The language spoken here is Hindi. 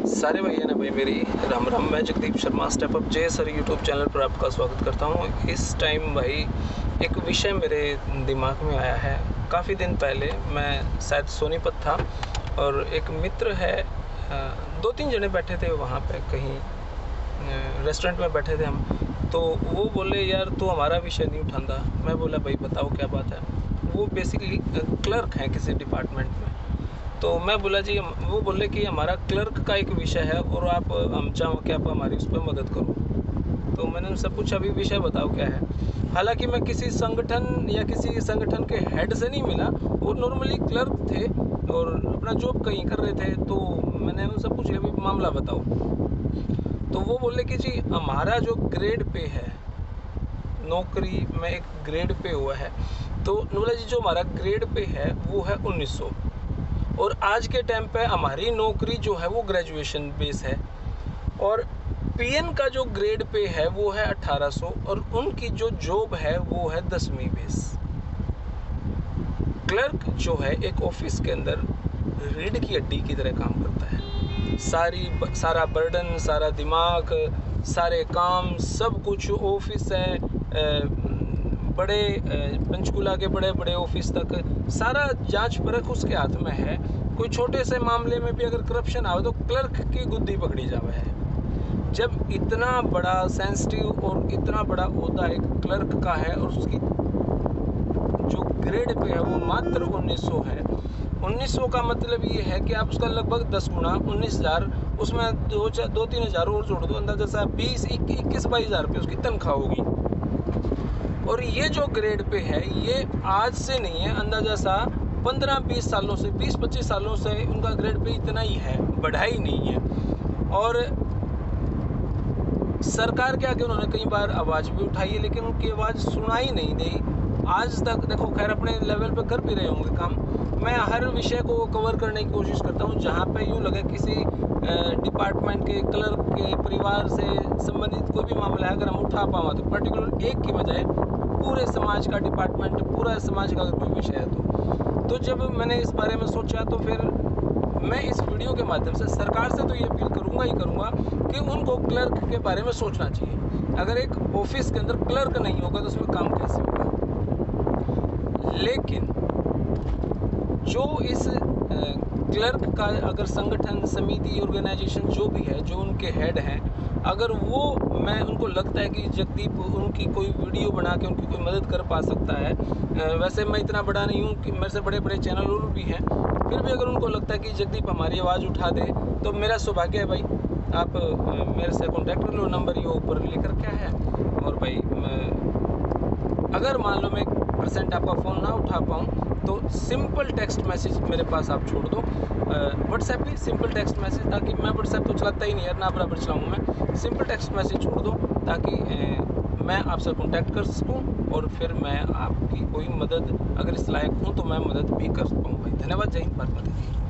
सारे भैया ने भाई मेरी राम राम। मैं Jagdeep Sharma step up J sir YouTube channel पर आपका स्वागत करता हूँ। इस टाइम भाई एक विषय मेरे दिमाग में आया है। काफ़ी दिन पहले मैं शायद सोनीपत था और एक मित्र है, 2-3 जने बैठे थे वहाँ पे, कहीं रेस्टोरेंट में बैठे थे हम। तो वो बोले यार तू हमारा विषय नहीं उठाता। मैं बोला भाई बताओ क्या बात है। वो बेसिकली क्लर्क हैं किसी डिपार्टमेंट में। तो मैं बोला जी, वो बोले कि हमारा क्लर्क का एक विषय है और हम चाहो कि आप हमारी उस पर मदद करो। तो मैंने उनसे पूछा अभी विषय बताओ क्या है। हालांकि मैं किसी संगठन या किसी संगठन के हेड से नहीं मिला, वो नॉर्मली क्लर्क थे और अपना जॉब कहीं कर रहे थे। तो मैंने उनसे पूछ लिया भाई मामला बताओ। तो वो बोले कि जी हमारा जो ग्रेड पे है, नौकरी में एक ग्रेड पे हुआ है, तो बोला जी जो हमारा ग्रेड पे है वो है 1900 और आज के टाइम पे हमारी नौकरी जो है वो ग्रेजुएशन बेस है और पीएन का जो ग्रेड पे है वो है 1800 और उनकी जो जॉब है वो है 10वीं बेस। क्लर्क जो है एक ऑफिस के अंदर रीढ़ की हड्डी की तरह काम करता है। सारा बर्डन, सारा दिमाग, सारे काम, सब कुछ ऑफिस है, बड़े पंचकूला के बड़े बड़े ऑफिस तक सारा जांच परख उसके हाथ में है। कोई छोटे से मामले में भी अगर करप्शन आवे तो क्लर्क की गुद्दी पकड़ी जावे है। जब इतना बड़ा सेंसिटिव और इतना बड़ा ओहदा एक क्लर्क का है और उसकी जो ग्रेड पे है वो मात्र 1900 है। 1900 का मतलब ये है कि आप उसका लगभग 10 गुना 19,000, उसमें 2-3 हज़ार और जोड़ दो, अंदाजा सा 21-22 हज़ार रुपये उसकी तनख्वाह होगी। और ये जो ग्रेड पे है ये आज से नहीं है, अंदाजा सा 15-20 सालों से, 20-25 सालों से उनका ग्रेड पे इतना ही है, बढ़ाई नहीं है। और सरकार के आगे उन्होंने कई बार आवाज़ भी उठाई है लेकिन उनकी आवाज़ सुनाई नहीं दी आज तक। देखो खैर अपने लेवल पे कर भी रहे होंगे काम। मैं हर विषय को कवर करने की कोशिश करता हूँ जहाँ पे यूँ लगे किसी डिपार्टमेंट के क्लर्क के परिवार से संबंधित कोई भी मामला है अगर हम उठा पावा तो पर्टिकुलर एक की बजाय पूरे समाज का डिपार्टमेंट, पूरा समाज का अगर कोई विषय है तो जब मैंने इस बारे में सोचा तो फिर मैं इस वीडियो के माध्यम से सरकार से तो ये अपील करूँगा ही करूँगा कि उनको क्लर्क के बारे में सोचना चाहिए। अगर एक ऑफिस के अंदर क्लर्क नहीं होगा तो उसमें काम कैसे होगा। लेकिन जो इस क्लर्क का अगर संगठन, समिति, ऑर्गेनाइजेशन जो भी है, जो उनके हेड हैं, अगर वो, मैं उनको लगता है कि जगदीप उनकी कोई वीडियो बना के उनकी कोई मदद कर पा सकता है। वैसे मैं इतना बड़ा नहीं हूँ कि मेरे से बड़े बड़े चैनल और भी हैं, फिर भी अगर उनको लगता है कि जगदीप हमारी आवाज़ उठा दे तो मेरा सौभाग्य है भाई। आप मेरे से कॉन्टैक्ट कर लो, नंबर ये ऊपर लिख रखा है। और भाई अगर मान लो मैं % आपका फ़ोन ना उठा पाऊँ तो सिंपल टेक्स्ट मैसेज मेरे पास आप छोड़ दो, व्हाट्सएप पे सिंपल टेक्स्ट मैसेज, ताकि मैं व्हाट्सएप तो चलाता ही नहीं यार, ना बराबर चलाऊँ मैं। सिंपल टेक्स्ट मैसेज छोड़ दो ताकि मैं आपसे कांटेक्ट कर सकूं और फिर मैं आपकी कोई मदद अगर इस लायक हूं तो मैं मदद भी कर पाऊँ भाई। धन्यवाद। जय हिंद, भारत माता की।